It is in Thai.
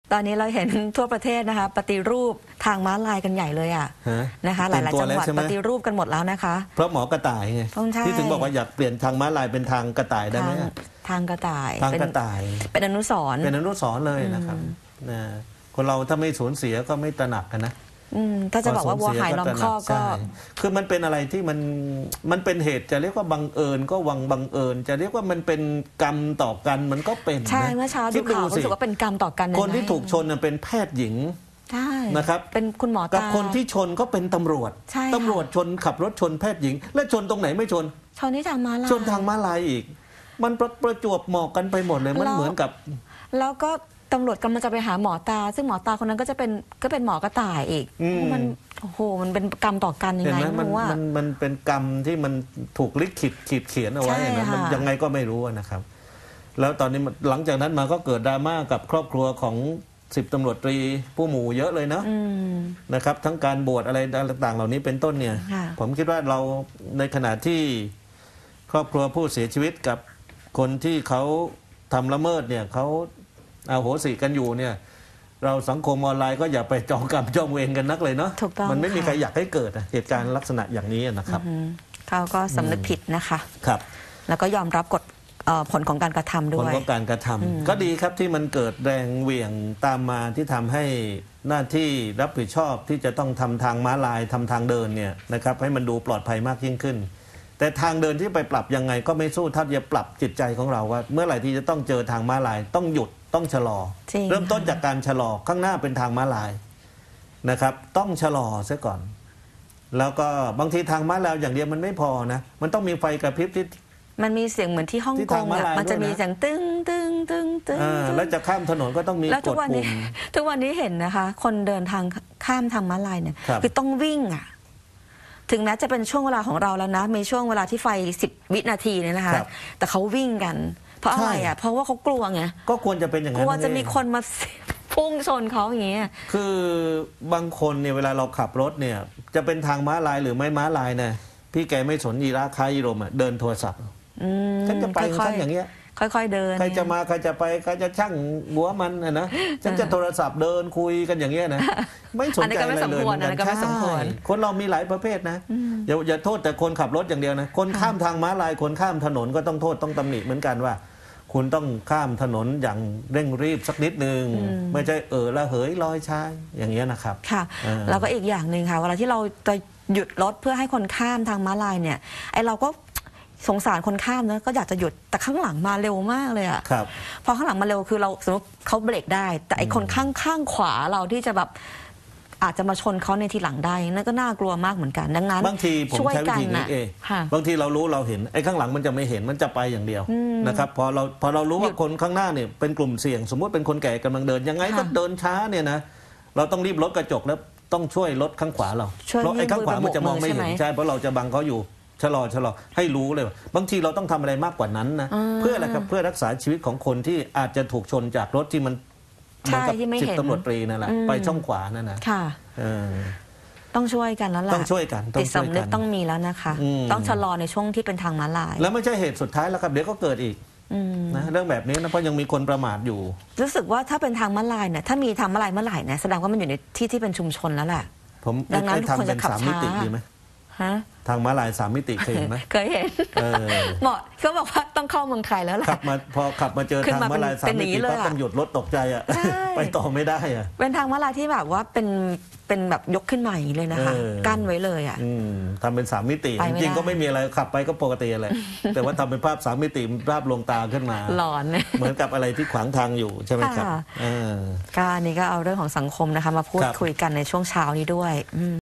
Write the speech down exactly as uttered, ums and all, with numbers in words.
ตอนนี้เราเห็นทั่วประเทศนะคะปฏิรูปทางม้าลายกันใหญ่เลยอ่ะนะคะหลายๆจังหวัดปฏิรูปกันหมดแล้วนะคะเพราะหมอกระต่ายไงที่ถึงบอกว่าอยากเปลี่ยนทางม้าลายเป็นทางกระต่ายได้ไหมทางกระต่ายทางกระต่ายเป็นอนุสรณ์เป็นอนุสรณ์เลยนะครับนะคนเราถ้าไม่สูญเสียก็ไม่ตระหนักกันนะถ้าจะบอกว่าวัวหายล้อมคอกก็คือมันเป็นอะไรที่มันมันเป็นเหตุจะเรียกว่าบังเอิญก็วังบังเอิญจะเรียกว่ามันเป็นกรรมต่อกันมันก็เป็นใช่เมื่อเช้าดูข่าวรู้สึกว่าเป็นกรรมต่อกันคนที่ถูกชนเป็นแพทย์หญิงใช่นะครับเป็นคุณหมอกับคนที่ชนก็เป็นตำรวจตำรวจชนขับรถชนแพทย์หญิงและชนตรงไหนไม่ชนชนที่ทางม้าลายชนทางม้าลายอีกมันประจวบเหมาะกันไปหมดเลยมันเหมือนกับแล้วก็ตำรวจกำลังจะไปหาหมอตาซึ่งหมอตาคนนั้นก็จะเป็นก็เป็นหมอกระต่ายอีกมันโอ้โหมันเป็นกรรมต่อกันยังไงไม่รู้ว่ามันมันเป็นกรรมที่มันถูกลิขิตขีดเขียนเอาไว้นะมันยังไงก็ไม่รู้นะครับแล้วตอนนี้หลังจากนั้นมาก็เกิดดราม่ากับครอบครัวของสิบตำรวจตรีผู้หมู่เยอะเลยนะนะครับทั้งการบวชอะไรต่างๆเหล่านี้เป็นต้นเนี่ยผมคิดว่าเราในขณะที่ครอบครัวผู้เสียชีวิตกับคนที่เขาทำละเมิดเนี่ยเขาเอาโหสิกันอยู่เนี่ยเราสังคมออนไลน์ก็อย่าไปจองกรรมจองเวรกันนักเลยเนาะมันไม่มีใครอยากให้เกิดเหตุการณ์ลักษณะอย่างนี้นะครับเขาก็สำนึกผิดนะคะครับแล้วก็ยอมรับกฎผลของการกระทำด้วยผลของการกระทำก็ดีครับที่มันเกิดแรงเหวี่ยงตามมาที่ทำให้หน้าที่รับผิดชอบที่จะต้องทำทางม้าลายทำทางเดินเนี่ยนะครับให้มันดูปลอดภัยมากยิ่งขึ้นแต่ทางเดินที่ไปปรับยังไงก็ไม่สู้ถ้าจะปรับจิตใจของเราว่าเมื่อไหร่ที่จะต้องเจอทางม้าลายต้องหยุดต้องชะลอเริ่มต้นจากการชะลอข้างหน้าเป็นทางม้าลายนะครับต้องชะลอซะก่อนแล้วก็บางทีทางม้าลายอย่างเดียวมันไม่พอนะมันต้องมีไฟกระพริบที่มันมีเสียงเหมือนที่ฮ่องกงอ่ะมันจะมีเสียงตึ้งตึ้งตึ้งตึ้งแล้วจะข้ามถนนก็ต้องมีกดปุ่มทุกวันนี้เห็นนะคะคนเดินทางข้ามทางม้าลายเนี่ยคือต้องวิ่งอ่ะถึงแม้จะเป็นช่วงเวลาของเราแล้วนะมีช่วงเวลาที่ไฟสิบวินาทีเนี่ยนะคะแต่เขาวิ่งกันเพราะอะไรอ่ะเพราะว่าเขากลัวไงก็ควรจะเป็นอย่างนั้นกลัวจะมีคนมาพุ่งชนเขาอย่างเงี้ยคือบางคนเนี่ยเวลาเราขับรถเนี่ยจะเป็นทางม้าลายหรือไม่ม้าลายเนี่ยพี่แกไม่สนยีราคายีรมอ่ะเดินโทรศัพท์ฉันจะไปฉันอย่างเงี้ยค่อยๆเดินใครจะมาใครจะไปใครจะช่างหัวมันนะนะฉันจะโทรศัพท์เดินคุยกันอย่างเงี้ยนะไม่สนใจอะไรเลยเหมือนกันใช่คนเรามีหลายประเภทนะอย่าอย่าโทษแต่คนขับรถอย่างเดียวนะคนข้ามทางม้าลายคนข้ามถนนก็ต้องโทษต้องตำหนิเหมือนกันว่าคุณต้องข้ามถนนอย่างเร่งรีบสักนิดนึงไม่ใช่เออละเหยลอยชายอย่างเงี้ยนะครับค่ะแล้วก็อีกอย่างหนึ่งค่ะเวลาที่เราจะหยุดรถเพื่อให้คนข้ามทางม้าลายเนี่ยไอเราก็สงสารคนข้ามนะก็อยากจะหยุดแต่ข้างหลังมาเร็วมากเลยอ่ะพอข้างหลังมาเร็วคือเราสมมติเขาเบรกได้แต่ไอคนข้างข้างขวาเราที่จะแบบอาจจะมาชนเขาในทีหลังได้นั่นก็น่ากลัวมากเหมือนกันดังนั้นบางทีผมใช้วิธีนี้เองบางทีเรารู้เราเห็นไอ้ข้างหลังมันจะไม่เห็นมันจะไปอย่างเดียวนะครับพอเราพอเรารู้ว่าคนข้างหน้าเนี่ยเป็นกลุ่มเสี่ยงสมมติเป็นคนแก่กำลังเดินยังไงก็เดินช้าเนี่ยนะเราต้องรีบลดกระจกแล้วต้องช่วยลดข้างขวาเราเพราะไอ้ข้างขวามันจะมองไม่เห็นใช่เพราะเราจะบังเขาอยู่ชะลอชะลอให้รู้เลยบางทีเราต้องทำอะไรมากกว่านั้นนะเพื่ออะไรครับเพื่อรักษาชีวิตของคนที่อาจจะถูกชนจากรถที่มันเหมือนกับสิบตำรวจตรีนั่นแหละไปช่องขวานั่นนะค่ะต้องช่วยกันแล้วล่ะต้องช่วยกันติดสำนึกต้องมีแล้วนะคะต้องชะลอในช่วงที่เป็นทางม้าลายแล้วไม่ใช่เหตุสุดท้ายแล้วครับเดี๋ยวก็เกิดอีกนะเรื่องแบบนี้นะเพราะยังมีคนประมาทอยู่รู้สึกว่าถ้าเป็นทางม้าลายเนี่ยถ้ามีทางม้าลายเมื่อไหร่เนี่ยแสดงว่ามันอยู่ในที่ที่เป็นชุมชนแล้วแหละผมดังนั้นทุกคนจะขับช้าดีไหมทางม้าลายสามมิติเคยเห็นไหมเคยเห็นเหมาะเขาบอกว่าต้องเข้าเมืองไทยแล้วแหละขับมาพอขับมาเจอทางม้าลายสามมิติก็ต้องหยุดรถตกใจอ่ะไปต่อไม่ได้อ่ะเป็นทางม้าลายที่แบบว่าเป็นเป็นแบบยกขึ้นใหม่เลยนะคะกั้นไว้เลยอ่ะทำเป็นสามมิติจริงๆก็ไม่มีอะไรขับไปก็ปกติอะไรแต่ว่าทำเป็นภาพสามมิติภาพลวงตาขึ้นมาหลอนเหมือนกับอะไรที่ขวางทางอยู่ใช่ไหมครับการนี้ก็เอาเรื่องของสังคมนะคะมาพูดคุยกันในช่วงเช้านี้ด้วย